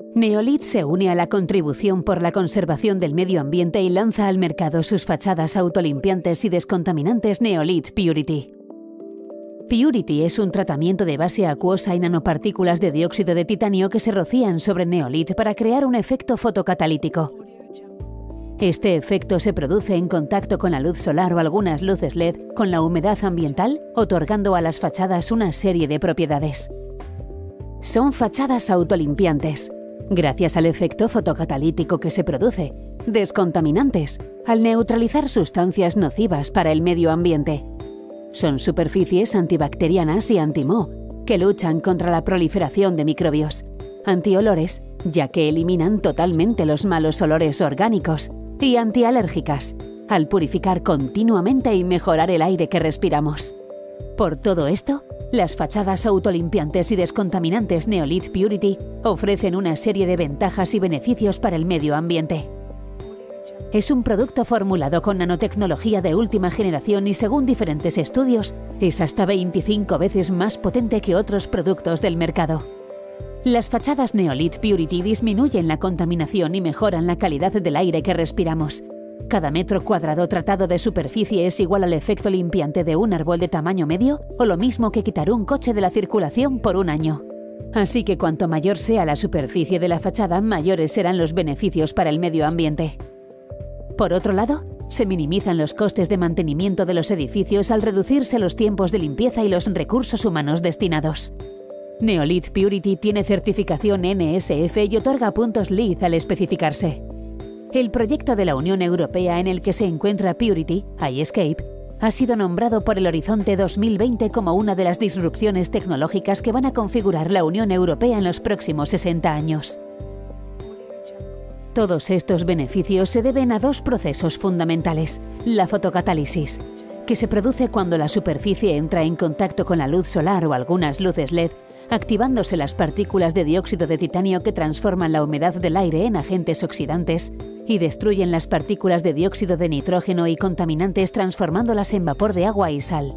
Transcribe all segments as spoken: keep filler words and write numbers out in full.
Neolit se une a la contribución por la conservación del medio ambiente y lanza al mercado sus fachadas autolimpiantes y descontaminantes Neolit Purity. Purity es un tratamiento de base acuosa y nanopartículas de dióxido de titanio que se rocían sobre Neolit para crear un efecto fotocatalítico. Este efecto se produce en contacto con la luz solar o algunas luces L E D con la humedad ambiental, otorgando a las fachadas una serie de propiedades. Son fachadas autolimpiantes, gracias al efecto fotocatalítico que se produce, descontaminantes, al neutralizar sustancias nocivas para el medio ambiente. Son superficies antibacterianas y anti-moho, que luchan contra la proliferación de microbios, antiolores, ya que eliminan totalmente los malos olores orgánicos, y antialérgicas, al purificar continuamente y mejorar el aire que respiramos. Por todo esto, las fachadas autolimpiantes y descontaminantes Neolit Purity ofrecen una serie de ventajas y beneficios para el medio ambiente. Es un producto formulado con nanotecnología de última generación y, según diferentes estudios, es hasta veinticinco veces más potente que otros productos del mercado. Las fachadas Neolit Purity disminuyen la contaminación y mejoran la calidad del aire que respiramos. Cada metro cuadrado tratado de superficie es igual al efecto limpiante de un árbol de tamaño medio o lo mismo que quitar un coche de la circulación por un año. Así que cuanto mayor sea la superficie de la fachada, mayores serán los beneficios para el medio ambiente. Por otro lado, se minimizan los costes de mantenimiento de los edificios al reducirse los tiempos de limpieza y los recursos humanos destinados. Neolit Purity tiene certificación N S F y otorga puntos L E E D al especificarse. El proyecto de la Unión Europea en el que se encuentra Purity, iScape, ha sido nombrado por el Horizonte dos mil veinte como una de las disrupciones tecnológicas que van a configurar la Unión Europea en los próximos sesenta años. Todos estos beneficios se deben a dos procesos fundamentales: la fotocatálisis, que se produce cuando la superficie entra en contacto con la luz solar o algunas luces L E D, activándose las partículas de dióxido de titanio que transforman la humedad del aire en agentes oxidantes y destruyen las partículas de dióxido de nitrógeno y contaminantes, transformándolas en vapor de agua y sal.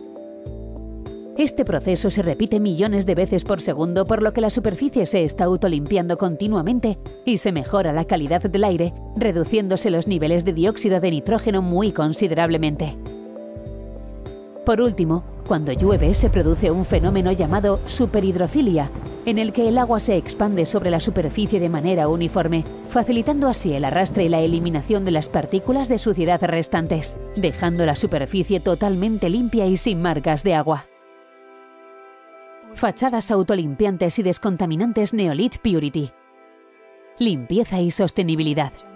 Este proceso se repite millones de veces por segundo, por lo que la superficie se está autolimpiando continuamente y se mejora la calidad del aire, reduciéndose los niveles de dióxido de nitrógeno muy considerablemente. Por último, cuando llueve se produce un fenómeno llamado superhidrofilia, en el que el agua se expande sobre la superficie de manera uniforme, facilitando así el arrastre y la eliminación de las partículas de suciedad restantes, dejando la superficie totalmente limpia y sin marcas de agua. Fachadas autolimpiantes y descontaminantes Neolit Purity. Limpieza y sostenibilidad.